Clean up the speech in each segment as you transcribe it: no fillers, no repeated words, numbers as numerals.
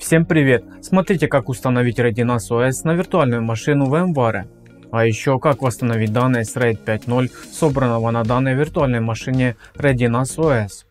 Всем привет! Смотрите, как установить RAID NAS на виртуальную машину VMware. А еще как восстановить данные с RAID 5.0, собранного на данной виртуальной машине RAID NAS OS.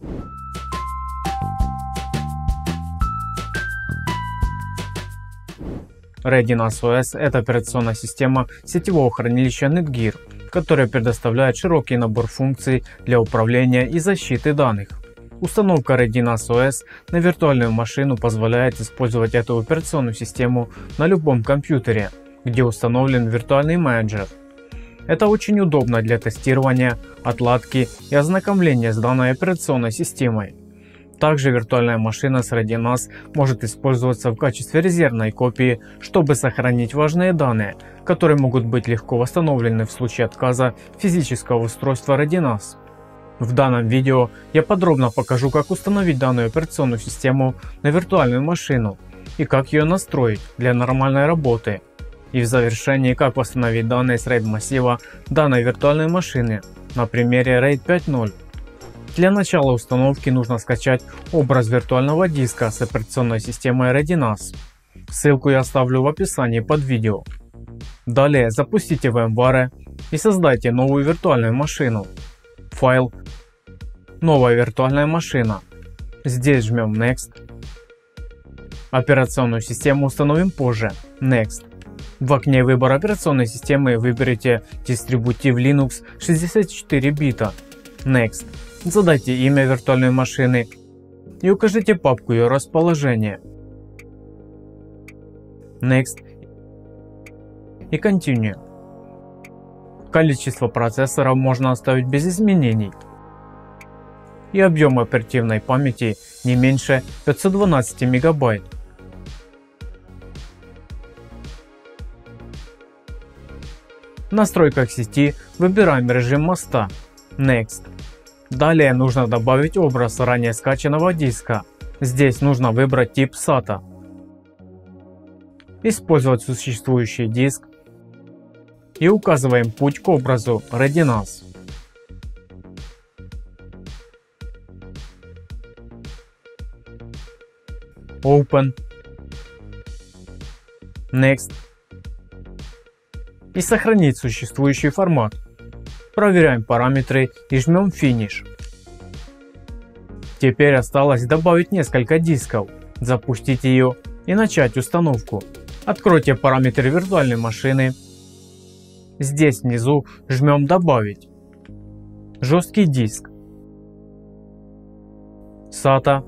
RAID NAS OS — это операционная система сетевого хранилища Netgear, которая предоставляет широкий набор функций для управления и защиты данных. Установка RAID NAS OS на виртуальную машину позволяет использовать эту операционную систему на любом компьютере, где установлен виртуальный менеджер. Это очень удобно для тестирования, отладки и ознакомления с данной операционной системой. Также виртуальная машина с RAID NAS может использоваться в качестве резервной копии, чтобы сохранить важные данные, которые могут быть легко восстановлены в случае отказа физического устройства RAID NAS. В данном видео я подробно покажу, как установить данную операционную систему на виртуальную машину и как ее настроить для нормальной работы. И в завершении, как восстановить данные с RAID массива данной виртуальной машины на примере RAID 5.0. Для начала установки нужно скачать образ виртуального диска с операционной системой RAID NAS. Ссылку я оставлю в описании под видео. Далее запустите VMware и создайте новую виртуальную машину. Файл, новая виртуальная машина. Здесь жмем Next. Операционную систему установим позже. Next. В окне выбора операционной системы выберите дистрибутив Linux 64 бита. Next. Задайте имя виртуальной машины и укажите папку ее расположения. Next и Continue. Количество процессоров можно оставить без изменений. И объем оперативной памяти не меньше 512 мегабайт. В настройках сети выбираем режим моста. Next. Далее нужно добавить образ ранее скачанного диска. Здесь нужно выбрать тип SATA. Использовать существующий диск. И указываем путь к образу RAID NAS. Open. Next. И сохранить существующий формат. Проверяем параметры и жмем Finish. Теперь осталось добавить несколько дисков, запустить ее и начать установку. Откройте параметры виртуальной машины. Здесь внизу жмем «Добавить». Жесткий диск. SATA.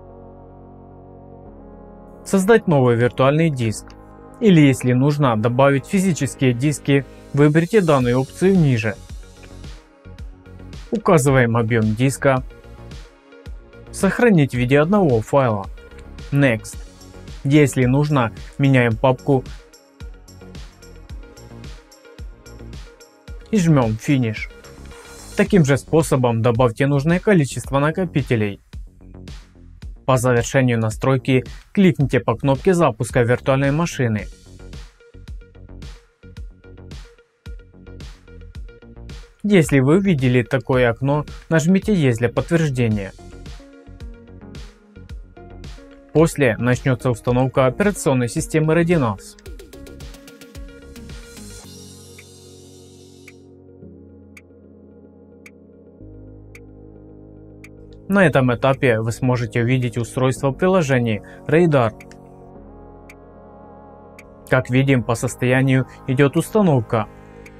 Создать новый виртуальный диск. Или если нужно добавить физические диски, выберите данную опцию ниже. Указываем объем диска. Сохранить в виде одного файла. Next. Если нужно, меняем папку и жмем Finish. Таким же способом добавьте нужное количество накопителей. По завершению настройки кликните по кнопке запуска виртуальной машины. Если вы увидели такое окно, нажмите «Есть» для подтверждения. После начнется установка операционной системы RAID NAS. На этом этапе вы сможете увидеть устройство в приложении Radar. Как видим, по состоянию идет установка.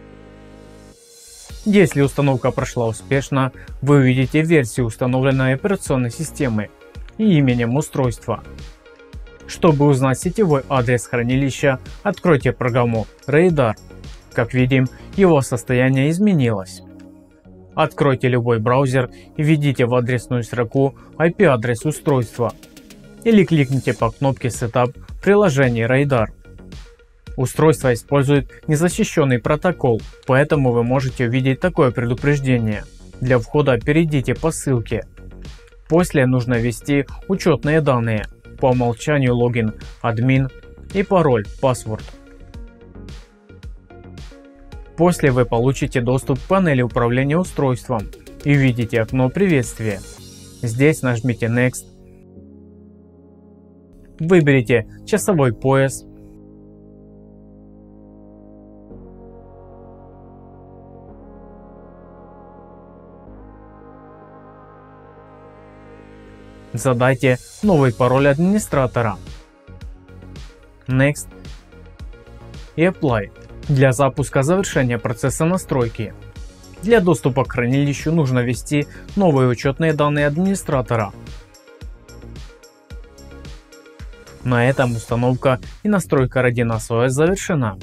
Если установка прошла успешно, вы увидите версию установленной операционной системы и именем устройства. Чтобы узнать сетевой адрес хранилища, откройте программу Radar. Как видим, его состояние изменилось. Откройте любой браузер и введите в адресную строку IP-адрес устройства или кликните по кнопке Setup в приложении Radar. Устройство использует незащищенный протокол, поэтому вы можете увидеть такое предупреждение. Для входа перейдите по ссылке. После нужно ввести учетные данные, по умолчанию логин, админ и пароль, password. После вы получите доступ к панели управления устройством и увидите окно приветствия. Здесь нажмите Next. Выберите часовой пояс. Задайте новый пароль администратора. Next и Apply для запуска завершения процесса настройки. Для доступа к хранилищу нужно ввести новые учетные данные администратора. На этом установка и настройка Readinas OS завершена.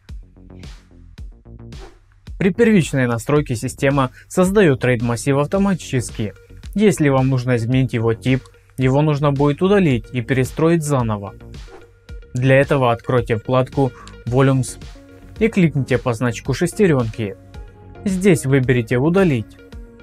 При первичной настройке система создает RAID массив автоматически. Если вам нужно изменить его тип, его нужно будет удалить и перестроить заново. Для этого откройте вкладку Volumes и кликните по значку шестеренки. Здесь выберите «Удалить».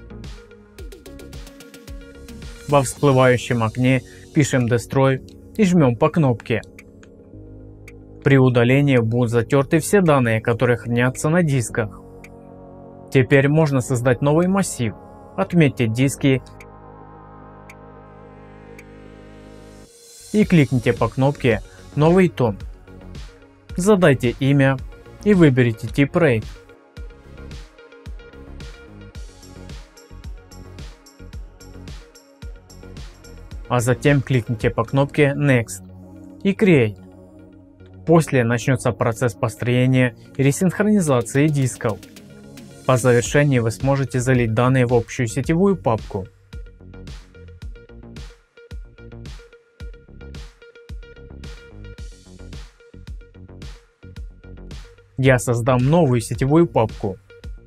Во всплывающем окне пишем Destroy и жмем по кнопке. При удалении будут затерты все данные, которые хранятся на дисках. Теперь можно создать новый массив. Отметьте диски и кликните по кнопке «Новый том». Задайте имя и выберите тип RAID. А затем кликните по кнопке Next и Create. После начнется процесс построения и ресинхронизации дисков. По завершении вы сможете залить данные в общую сетевую папку. Я создам новую сетевую папку.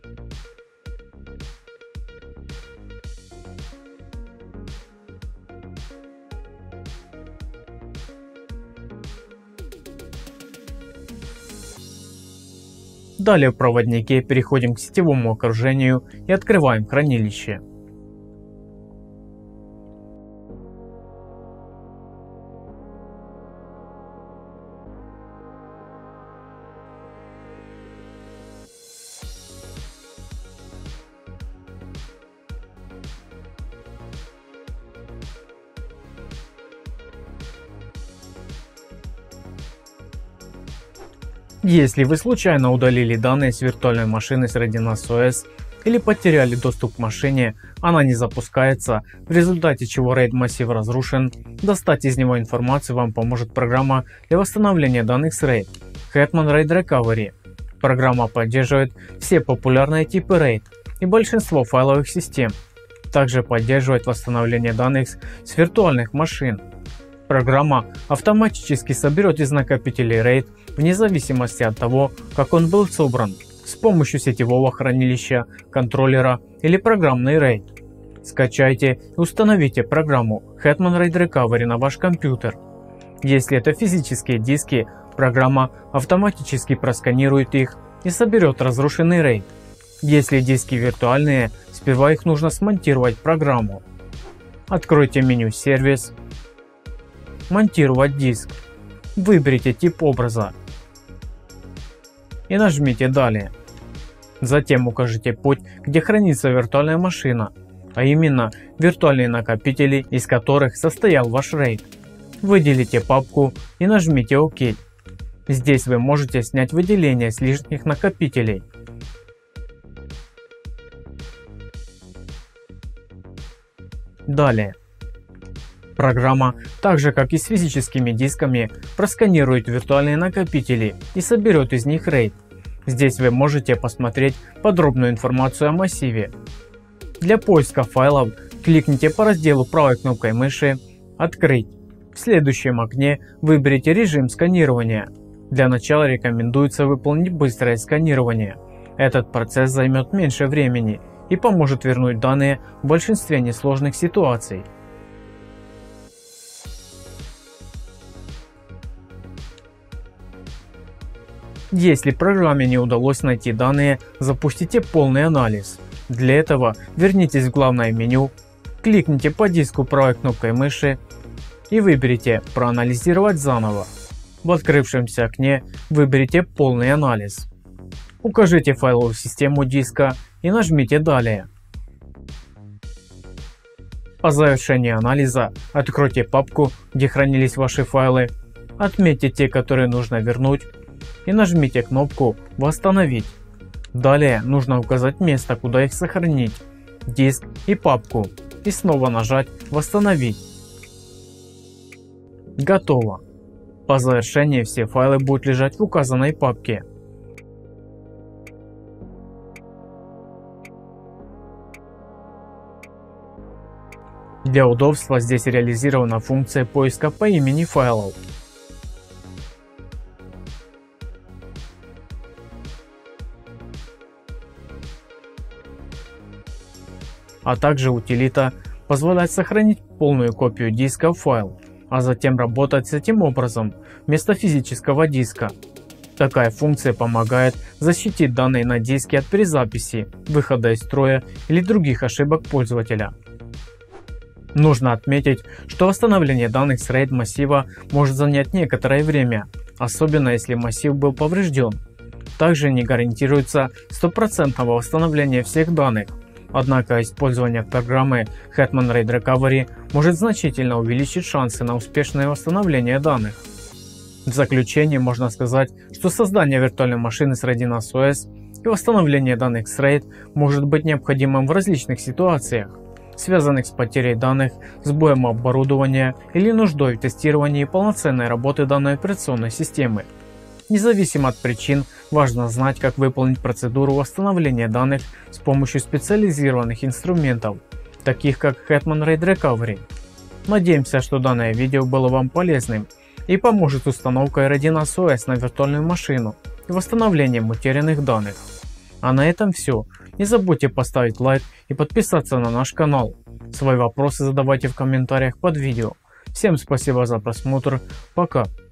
Далее в проводнике переходим к сетевому окружению и открываем хранилище. Если вы случайно удалили данные с виртуальной машины с Readinas OS или потеряли доступ к машине, она не запускается, в результате чего RAID массив разрушен, достать из него информацию вам поможет программа для восстановления данных с RAID Hetman RAID Recovery. Программа поддерживает все популярные типы RAID и большинство файловых систем. Также поддерживает восстановление данных с виртуальных машин. Программа автоматически соберет из накопителей RAID вне зависимости от того, как он был собран, с помощью сетевого хранилища, контроллера или программный RAID. Скачайте и установите программу Hetman RAID Recovery на ваш компьютер. Если это физические диски, программа автоматически просканирует их и соберет разрушенный RAID. Если диски виртуальные, сперва их нужно смонтировать в программу. Откройте меню «Сервис», «Монтировать диск», выберите тип образа и нажмите «Далее». Затем укажите путь, где хранится виртуальная машина, а именно виртуальные накопители, из которых состоял ваш RAID. Выделите папку и нажмите «Ок». Здесь вы можете снять выделение с лишних накопителей. Далее. Программа, так же как и с физическими дисками, просканирует виртуальные накопители и соберет из них RAID. Здесь вы можете посмотреть подробную информацию о массиве. Для поиска файлов кликните по разделу правой кнопкой мыши «Открыть». В следующем окне выберите режим сканирования. Для начала рекомендуется выполнить быстрое сканирование. Этот процесс займет меньше времени и поможет вернуть данные в большинстве несложных ситуаций. Если программе не удалось найти данные, запустите полный анализ. Для этого вернитесь в главное меню, кликните по диску правой кнопкой мыши и выберите «Проанализировать заново». В открывшемся окне выберите «Полный анализ». Укажите файловую систему диска и нажмите «Далее». По завершении анализа откройте папку, где хранились ваши файлы, отметьте те, которые нужно вернуть, и нажмите кнопку «Восстановить». Далее нужно указать место, куда их сохранить, диск и папку, и снова нажать «Восстановить». Готово. По завершении все файлы будут лежать в указанной папке. Для удобства здесь реализирована функция поиска по имени файлов. А также утилита позволяет сохранить полную копию диска в файл, а затем работать с этим образом вместо физического диска. Такая функция помогает защитить данные на диске от перезаписи, выхода из строя или других ошибок пользователя. Нужно отметить, что восстановление данных с RAID массива может занять некоторое время, особенно если массив был поврежден. Также не гарантируется стопроцентного восстановления всех данных, однако использование программы Hetman RAID Recovery может значительно увеличить шансы на успешное восстановление данных. В заключение можно сказать, что создание виртуальной машины с RAIDiNAS OS и восстановление данных с RAID может быть необходимым в различных ситуациях, связанных с потерей данных, сбоем оборудования или нуждой в тестировании полноценной работы данной операционной системы. Независимо от причин, важно знать, как выполнить процедуру восстановления данных с помощью специализированных инструментов, таких как Hetman RAID Recovery. Надеемся, что данное видео было вам полезным и поможет установкой RAIDiNAS OS на виртуальную машину и восстановлением утерянных данных. А на этом все. Не забудьте поставить лайк и подписаться на наш канал. Свои вопросы задавайте в комментариях под видео. Всем спасибо за просмотр. Пока.